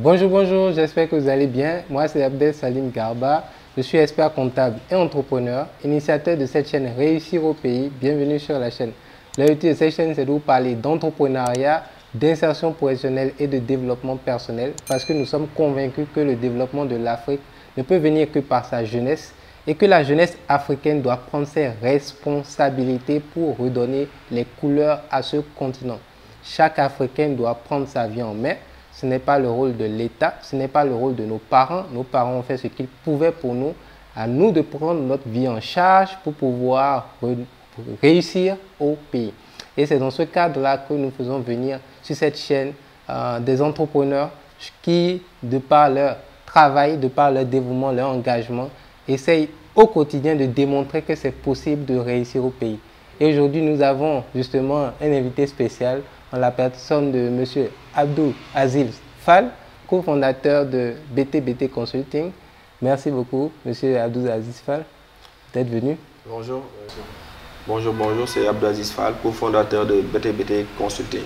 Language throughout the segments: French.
Bonjour, bonjour, j'espère que vous allez bien. Moi, c'est Abdel Salim Garba. Je suis expert comptable et entrepreneur, initiateur de cette chaîne Réussir au pays. Bienvenue sur la chaîne. L'objectif de cette chaîne, c'est de vous parler d'entrepreneuriat, d'insertion professionnelle et de développement personnel parce que nous sommes convaincus que le développement de l'Afrique ne peut venir que par sa jeunesse et que la jeunesse africaine doit prendre ses responsabilités pour redonner les couleurs à ce continent. Chaque Africain doit prendre sa vie en main. Ce n'est pas le rôle de l'État, ce n'est pas le rôle de nos parents. Nos parents ont fait ce qu'ils pouvaient pour nous. À nous de prendre notre vie en charge pour pouvoir réussir au pays. Et c'est dans ce cadre-là que nous faisons venir sur cette chaîne des entrepreneurs qui, de par leur travail, de par leur dévouement, leur engagement, essayent au quotidien de démontrer que c'est possible de réussir au pays. Et aujourd'hui, nous avons justement un invité spécial en la personne de M. Abdou Aziz Fall, cofondateur de BTBT Consulting. Merci beaucoup, M. Abdou Aziz Fall, d'être venu. Bonjour. Bonjour, c'est Abdou Aziz Fall, cofondateur de BTBT Consulting.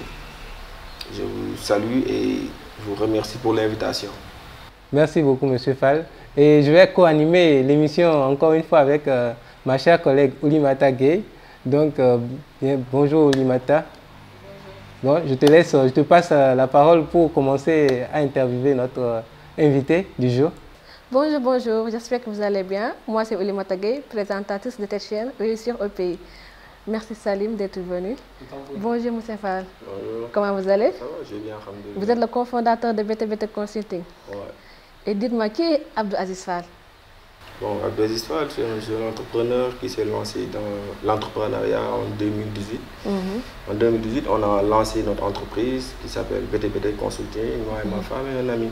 Je vous salue et je vous remercie pour l'invitation. Merci beaucoup, M. Fall. Et je vais co-animer l'émission encore une fois avec ma chère collègue Oulimata Gueye. Donc, bonjour Oulimata. Bon, je te passe la parole pour commencer à interviewer notre invité du jour. Bonjour, j'espère que vous allez bien. Moi, c'est Oulimata Gueye, présentatrice de cette chaîne Réussir au pays. Merci Salim d'être venu. Bonjour M. Fall. Bonjour. Comment vous allez? Ça va, j'ai bien, alhamdoulilah. Vous êtes le cofondateur de BTBT Consulting. Ouais. Et dites-moi, qui est Abdou Aziz Fall? Bon, Abdou Aziz Fall, c'est un jeune entrepreneur qui s'est lancé dans l'entrepreneuriat en 2018. En 2018, on a lancé notre entreprise qui s'appelle BTBT Consulting, moi et ma femme et un ami.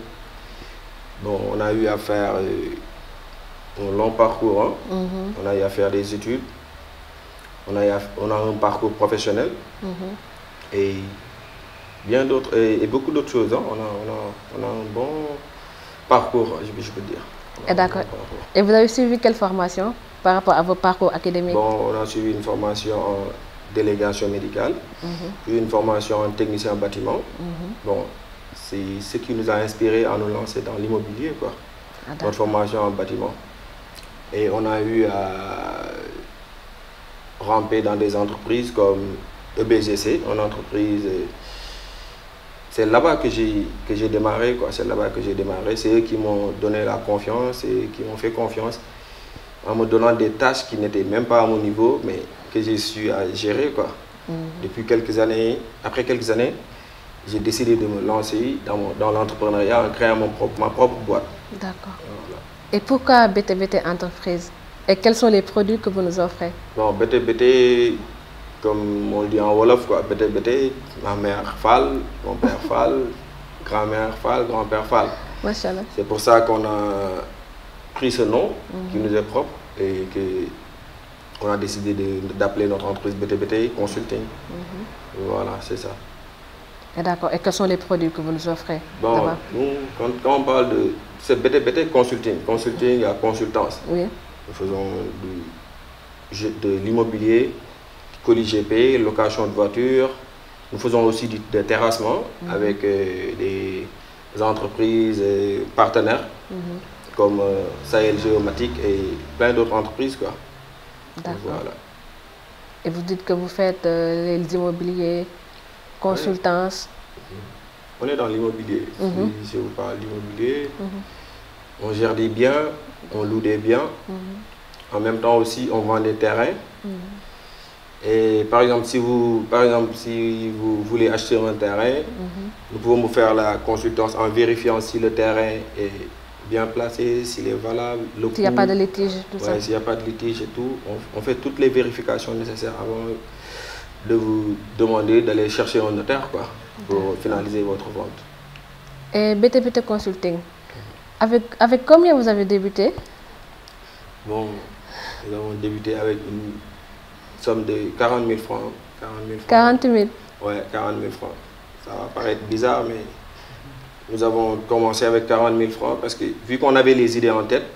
Bon, on a eu à faire un long parcours. On a eu à faire des études. On a un parcours professionnel et bien d'autres et beaucoup d'autres choses. On a un bon parcours, je peux dire. D'accord. Et vous avez suivi quelle formation par rapport à vos parcours académiques? Bon, on a suivi une formation en délégation médicale, puis une formation en technicien en bâtiment. Bon, c'est ce qui nous a inspiré à nous lancer dans l'immobilier, quoi. Notre formation en bâtiment. Et on a eu à ramper dans des entreprises comme EBGC, une entreprise. C'est là-bas que j'ai démarré, quoi. C'est là-bas que j'ai démarré. C'est eux qui m'ont donné la confiance et qui m'ont fait confiance en me donnant des tâches qui n'étaient même pas à mon niveau, mais que j'ai su gérer, quoi. Depuis quelques années, après quelques années, j'ai décidé de me lancer dans l'entrepreneuriat en créant ma propre boîte. D'accord. Voilà. Et pourquoi BTBT Entreprise? Et quels sont les produits que vous nous offrez? Bon, BTBT, comme on le dit en Wolof, quoi. BTBT, ma mère Fall, mon père Fall, grand-mère Fall, grand-père Fall. Machallah. C'est pour ça qu'on a pris ce nom qui nous est propre et qu'on a décidé d'appeler notre entreprise BTBT Consulting. Voilà, c'est ça. D'accord. Et quels sont les produits que vous nous offrez? Bon, nous, quand on parle de... C'est BTBT Consulting. Consulting à consultance. Oui. Nous faisons de l'immobilier, colis GP, location de voitures. Nous faisons aussi des terrassements avec des entreprises partenaires comme Sahel Géomatique et plein d'autres entreprises, quoi. D'accord. Voilà. Et vous dites que vous faites les immobiliers, consultance. On est dans l'immobilier. Si je vous parle d'immobilier, on gère des biens, on loue des biens. En même temps aussi, on vend des terrains. Et par exemple, si vous voulez acheter un terrain, nous pouvons vous faire la consultance en vérifiant si le terrain est bien placé, s'il est valable. S'il n'y a pas de litige, tout ça. S'il n'y a pas de litige et tout, on fait toutes les vérifications nécessaires avant de vous demander d'aller chercher un notaire, quoi, pour finaliser votre vente. Et BTBT Consulting, avec combien vous avez débuté? Bon, nous avons débuté avec une somme de 40 000 francs. 40 000? Oui, 40 000 francs. Ça va paraître bizarre, mais nous avons commencé avec 40 000 francs parce que vu qu'on avait les idées en tête,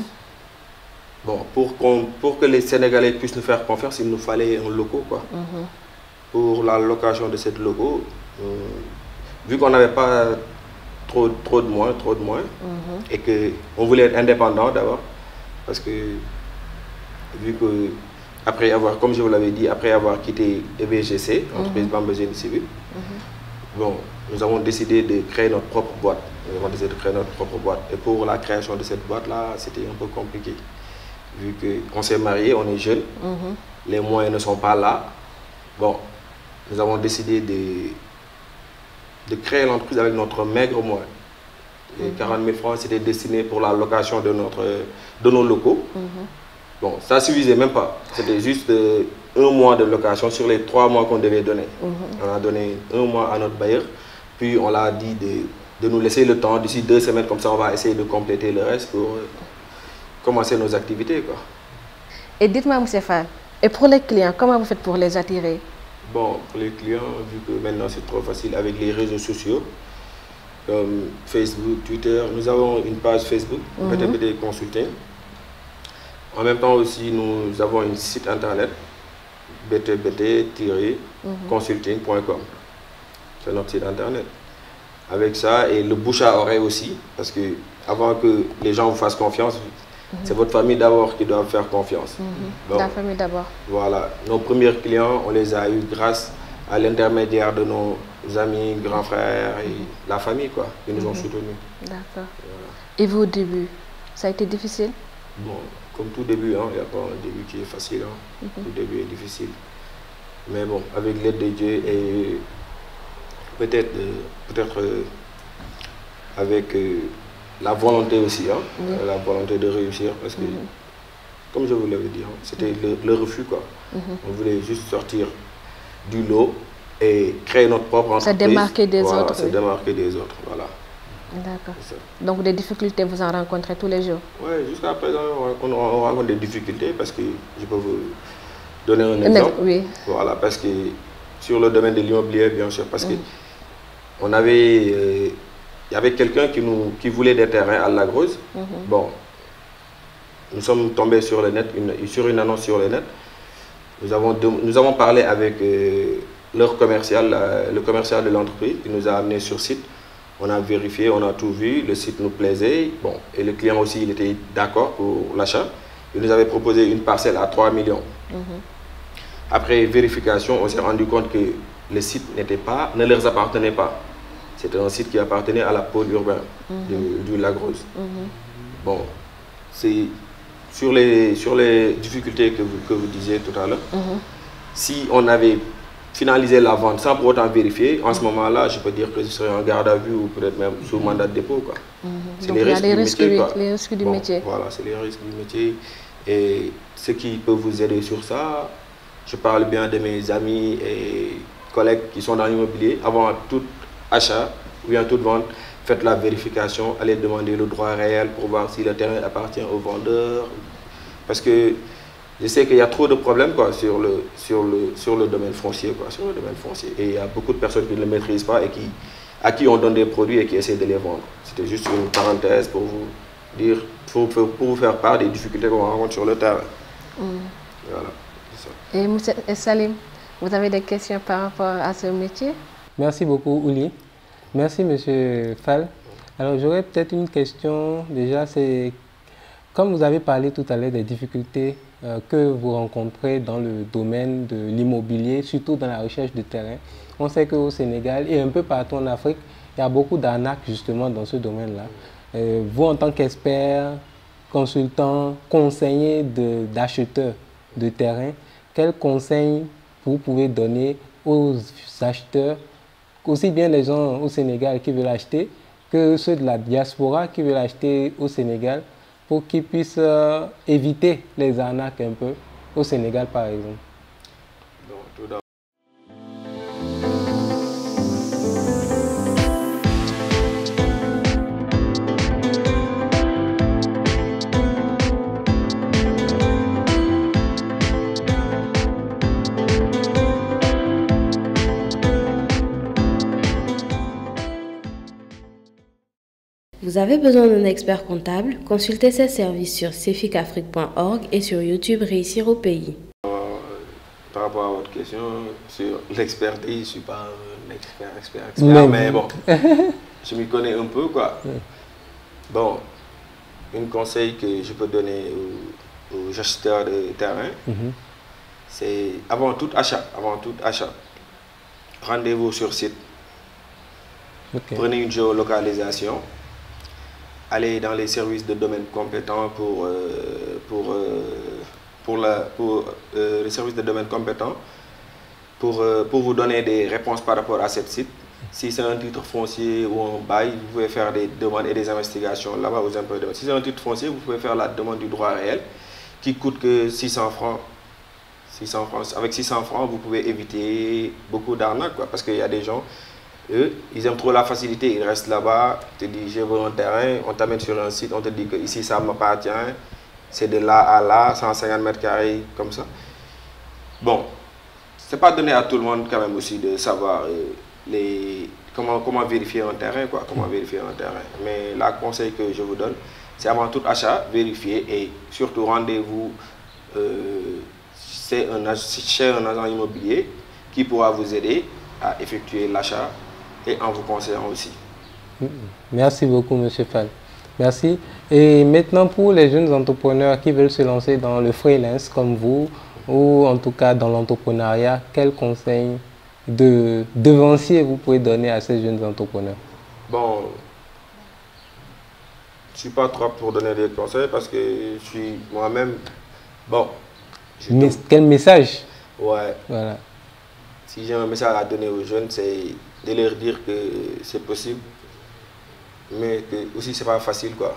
bon, pour que les Sénégalais puissent nous faire confiance, il nous fallait un logo, quoi. Pour la location de cette logo, vu qu'on n'avait pas trop de moins. Et qu'on voulait être indépendant d'abord. Parce que, vu que, après avoir, comme je vous l'avais dit, après avoir quitté EBGC, entreprise Bamba Génie Civil, bon, nous avons décidé de créer notre propre boîte. Et pour la création de cette boîte-là, c'était un peu compliqué. Vu qu'on s'est marié, on est jeunes, les moyens ne sont pas là. Bon, nous avons décidé de créer l'entreprise avec notre maigre moyen. Et 40 000 francs, c'était destiné pour la location de nos locaux. Bon, ça ne suffisait même pas. C'était juste 1 mois de location sur les 3 mois qu'on devait donner. On a donné 1 mois à notre bailleur. Puis on l'a dit de nous laisser le temps. D'ici 2 semaines, comme ça, on va essayer de compléter le reste pour commencer nos activités, quoi. Et dites-moi, M. Fall, et pour les clients, comment vous faites pour les attirer? Bon, pour les clients, vu que maintenant c'est trop facile avec les réseaux sociaux, comme Facebook, Twitter, nous avons une page Facebook, BTBT Consulting. En même temps aussi, nous avons un site internet, btbt-consulting.com. C'est notre site internet. Avec ça, et le bouche à oreille aussi, parce que avant que les gens vous fassent confiance, c'est votre famille d'abord qui doit faire confiance. Donc, la famille d'abord. Voilà. Nos premiers clients, on les a eus grâce à l'intermédiaire de nos amis, grands frères et la famille, quoi, qui nous ont soutenus. D'accord. Voilà. Et vous, au début, ça a été difficile? Bon, comme tout début, hein, il n'y a pas un début qui est facile. Hein. Tout début est difficile. Mais bon, avec l'aide de Dieu et peut-être avec la volonté aussi, hein, la volonté de réussir, parce que, comme je vous l'avais dit, hein, c'était le refus, quoi. On voulait juste sortir du lot et créer notre propre entreprise. Se démarquer des autres. Se démarquer des autres, voilà. D'accord. Donc des difficultés, vous en rencontrez tous les jours? Oui, jusqu'à présent, on rencontre des difficultés parce que je peux vous donner un exemple. Oui. Voilà, parce que sur le domaine de l'immobilier, bien sûr, parce que on avait, il y avait quelqu'un qui voulait des terrains à Lagrose. Bon, nous sommes tombés sur le net, sur une annonce sur le net. Nous avons parlé avec leur commercial, le commercial de l'entreprise, qui nous a amenés sur site. On a vérifié, on a tout vu, le site nous plaisait. Bon, et le client aussi, il était d'accord pour l'achat. Il nous avait proposé une parcelle à 3 millions. Après vérification, on s'est rendu compte que le site ne leur appartenait pas. C'était un site qui appartenait à la pôle urbain du Lagrose. Bon, c'est sur les difficultés que vous disiez tout à l'heure. Si on avait finalisé la vente sans pour autant vérifier, en ce moment-là, je peux dire que ce serait en garde à vue ou peut-être même sous mandat de dépôt. C'est les risques du métier. Voilà, c'est les risques du métier. Et ce qui peut vous aider sur ça, je parle bien de mes amis et collègues qui sont dans l'immobilier. Avant tout achat ou bien toute vente, faites la vérification, allez demander le droit réel pour voir si le terrain appartient au vendeur. Parce que je sais qu'il y a trop de problèmes, quoi, sur le domaine foncier, quoi, sur le domaine foncier. Et il y a beaucoup de personnes qui ne le maîtrisent pas et à qui on donne des produits et qui essaient de les vendre. C'était juste une parenthèse pour vous dire, pour vous faire part des difficultés qu'on rencontre sur le terrain. Voilà, c'est ça. Et M. Salim, vous avez des questions par rapport à ce métier? Merci beaucoup, Ouli. Merci, M. Fall. Alors, j'aurais peut-être une question. Déjà, c'est, comme vous avez parlé tout à l'heure des difficultés que vous rencontrez dans le domaine de l'immobilier, surtout dans la recherche de terrain. On sait qu'au Sénégal et un peu partout en Afrique, il y a beaucoup d'arnaques justement dans ce domaine-là. Vous, en tant qu'expert, consultant, conseiller d'acheteurs de terrain, quels conseils vous pouvez donner aux acheteurs, aussi bien les gens au Sénégal qui veulent acheter que ceux de la diaspora qui veulent acheter au Sénégal, pour qu'ils puissent éviter les arnaques un peu au Sénégal, par exemple? Vous avez besoin d'un expert comptable? Consultez ses services sur ceficafrique.org et sur YouTube Réussir au pays. Par rapport à votre question sur l'expertise, je ne suis pas un expert, mais bon, je m'y connais un peu, quoi. Bon, un conseil que je peux donner aux acheteurs de terrain, c'est avant tout achat, rendez-vous sur site. Prenez une géolocalisation, allez dans les services de domaine compétents les services de domaine compétents pour vous donner des réponses par rapport à ce site. Si c'est un titre foncier ou un bail, vous pouvez faire des demandes et des investigations là-bas aux impôts. Si c'est un titre foncier, vous pouvez faire la demande du droit réel qui coûte que 600 francs. Avec 600 francs, vous pouvez éviter beaucoup d'arnaques, parce qu'il y a des gens, eux, ils aiment trop la facilité, ils restent là-bas, te disent, je veux un terrain, on t'amène sur un site, on te dit que ici ça m'appartient, c'est de là à là, 150 mètres carrés, comme ça. Bon, c'est pas donné à tout le monde quand même aussi de savoir comment vérifier un terrain, Mais le conseil que je vous donne, c'est avant tout achat, vérifier et surtout rendez-vous chez un agent immobilier qui pourra vous aider à effectuer l'achat et en vous conseillant aussi. Merci beaucoup, M. Fall. Merci. Et maintenant, pour les jeunes entrepreneurs qui veulent se lancer dans le freelance comme vous, ou en tout cas dans l'entrepreneuriat, quels conseils de devancier vous pouvez donner à ces jeunes entrepreneurs? Bon, je ne suis pas trop pour donner des conseils parce que je suis moi-même... Bon. Quel message? Ouais. Voilà. Si j'ai un message à donner aux jeunes, c'est de leur dire que c'est possible, mais que aussi c'est pas facile, quoi.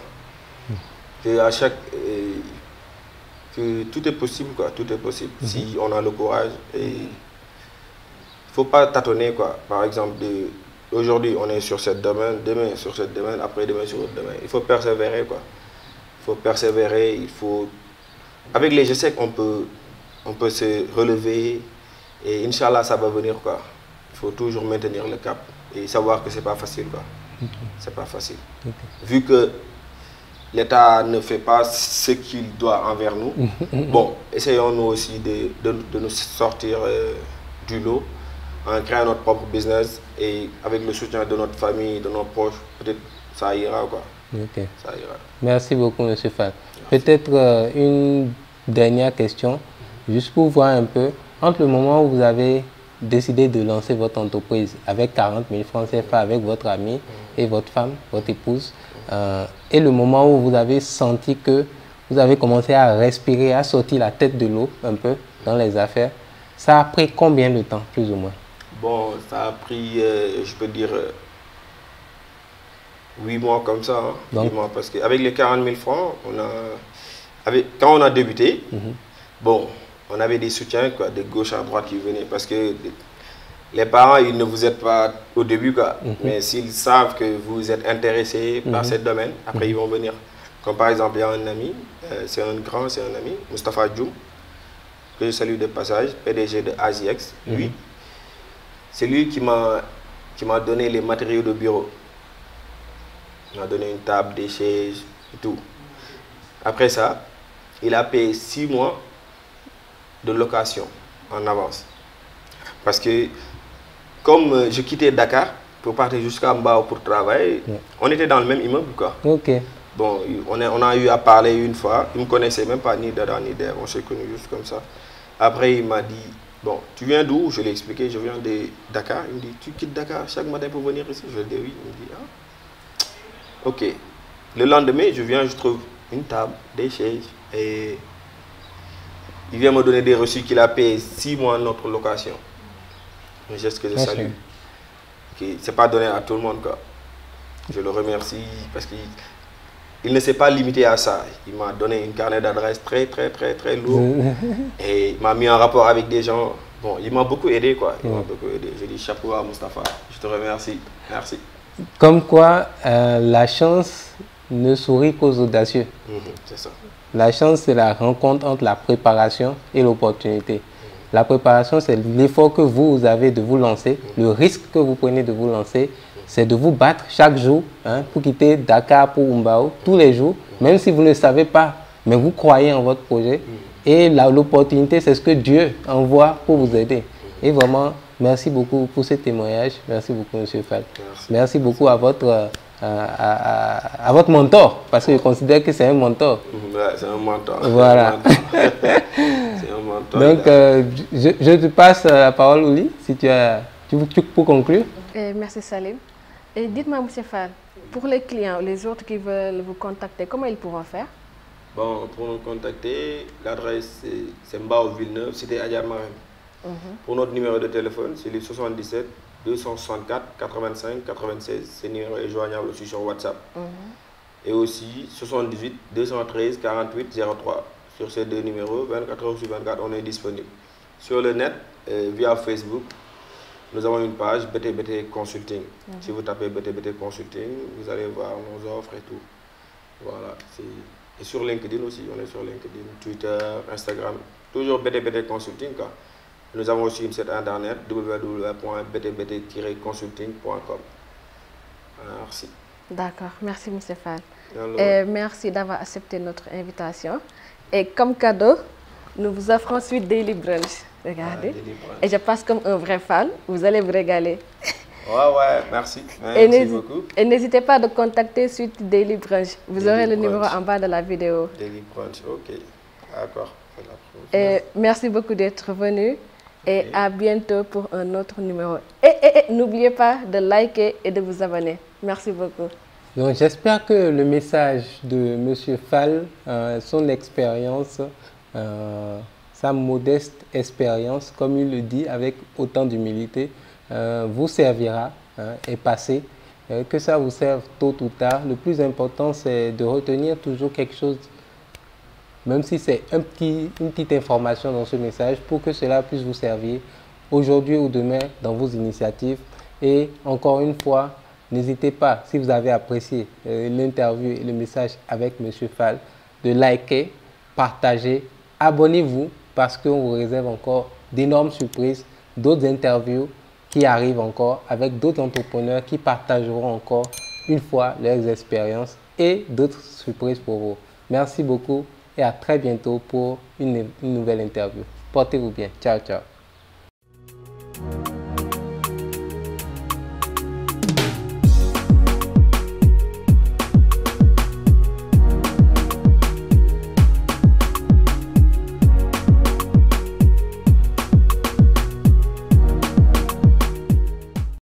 Que tout est possible, quoi. Tout est possible si on a le courage. Et il faut pas tâtonner, quoi. Par exemple, aujourd'hui on est sur ce domaine, demain sur ce domaine, après demain sur autre domaine. Il faut persévérer, quoi. Il faut persévérer. Il faut avec les essais on peut se relever. Et Inch'Allah, ça va venir, quoi. Il faut toujours maintenir le cap et savoir que c'est pas facile, quoi. C'est pas facile. Vu que l'État ne fait pas ce qu'il doit envers nous, bon, essayons-nous aussi de nous sortir du lot en créant notre propre business et avec le soutien de notre famille, de nos proches, peut-être ça ira, quoi. Ça ira. Merci beaucoup, M. Fall. Peut-être une dernière question, juste pour voir un peu. Entre le moment où vous avez décidé de lancer votre entreprise avec 40 000 francs CFA avec votre ami et votre femme, votre épouse, et le moment où vous avez senti que vous avez commencé à respirer, à sortir la tête de l'eau un peu dans les affaires, ça a pris combien de temps, plus ou moins? Bon, ça a pris, je peux dire, 8 mois comme ça. Hein, donc, 8 mois, parce qu'avec les 40 000 francs, quand on a débuté, bon, on avait des soutiens, quoi, de gauche à droite qui venaient parce que les parents, ils ne vous aident pas au début, quoi, mais s'ils savent que vous êtes intéressé par ce domaine, après ils vont venir. Comme par exemple, il y a un ami, c'est un ami, Moustapha Djoum, que je salue de passage, PDG de ASIEX. Lui, c'est lui qui m'a donné les matériaux de bureau. Il m'a donné une table, des chaises et tout. Après ça, il a payé 6 mois de location en avance. Parce que comme je quittais Dakar pour partir jusqu'à Mbao pour travailler, on était dans le même immeuble, quoi. Bon, on a eu à parler une fois, il ne me connaissait même pas ni d'Adam ni d'Ève, on s'est connus juste comme ça. Après il m'a dit, bon, tu viens d'où? Je lui ai expliqué, je viens de Dakar. Il me dit, tu quittes Dakar chaque matin pour venir ici? Je lui ai dit oui. Il me dit, ah. Ok. Le lendemain, je viens, je trouve une table, des chaises et il vient me donner des reçus qu'il a payé 6 mois notre location. Un geste que je salue. Ce n'est pas donné à tout le monde, quoi. Je le remercie parce qu'il ne s'est pas limité à ça. Il m'a donné une carnet d'adresse très lourd. Et il m'a mis en rapport avec des gens. Bon, il m'a beaucoup aidé, quoi. Il m'a beaucoup aidé. Je dis chapeau à Moustapha. Je te remercie. Merci. Comme quoi, la chance ne sourit qu'aux audacieux. C'est ça. La chance, c'est la rencontre entre la préparation et l'opportunité. La préparation, c'est l'effort que vous avez de vous lancer. Le risque que vous prenez de vous lancer, c'est de vous battre chaque jour pour quitter Dakar pour Mbao, tous les jours, même si vous ne savez pas, mais vous croyez en votre projet. Et l'opportunité, c'est ce que Dieu envoie pour vous aider. Et vraiment, Merci beaucoup pour ce témoignage. Merci beaucoup, M. Fall. Merci beaucoup à votre mentor, parce que je considère que c'est un mentor. Ouais, c'est un mentor. Voilà. C'est un mentor. Donc, je te passe la parole, Ouli, si tu pour conclure. Merci, Salim. Et dites-moi, M. Fall, pour les clients, les autres qui veulent vous contacter, comment ils pourront faire? Bon, pour nous contacter, l'adresse c'est Mbao Villeneuve, cité Adjar Marème. Pour notre numéro de téléphone, c'est le 77 264 85 96. Ce numéro est joignable aussi sur WhatsApp. Et aussi 78 213 48 03. Sur ces deux numéros, 24 heures sur 24, on est disponible. Sur le net, via Facebook, nous avons une page BTBT Consulting. Si vous tapez BTBT Consulting, vous allez voir nos offres et tout. Voilà. Et sur LinkedIn aussi, on est sur LinkedIn, Twitter, Instagram, toujours BTBT Consulting. Quoi. Nous avons aussi une site internet www.btbt-consulting.com. Merci. D'accord, merci M. Fall. Et merci d'avoir accepté notre invitation. Et comme cadeau, nous vous offrons Sweet Daily Brunch. Regardez. Et je passe comme un vrai fan, vous allez vous régaler. Ouais, merci. Merci beaucoup. Et n'hésitez pas à contacter Sweet Daily Brunch. Vous aurez le numéro en bas de la vidéo. Daily Brunch, ok. D'accord. Et merci beaucoup d'être venu. Et à bientôt pour un autre numéro. Et n'oubliez pas de liker et de vous abonner. Merci beaucoup. Donc j'espère que le message de M. Fall, son expérience, sa modeste expérience, comme il le dit avec autant d'humilité, vous servira et passez. Que ça vous serve tôt ou tard. Le plus important, c'est de retenir toujours quelque chose, même si c'est une petite information dans ce message, pour que cela puisse vous servir aujourd'hui ou demain dans vos initiatives. Et encore une fois, n'hésitez pas, si vous avez apprécié l'interview et le message avec M. Fall, de liker, partager, abonnez-vous, parce qu'on vous réserve encore d'énormes surprises, d'autres interviews qui arrivent encore avec d'autres entrepreneurs qui partageront encore une fois leurs expériences et d'autres surprises pour vous. Merci beaucoup et à très bientôt pour une nouvelle interview. Portez-vous bien. Ciao, ciao.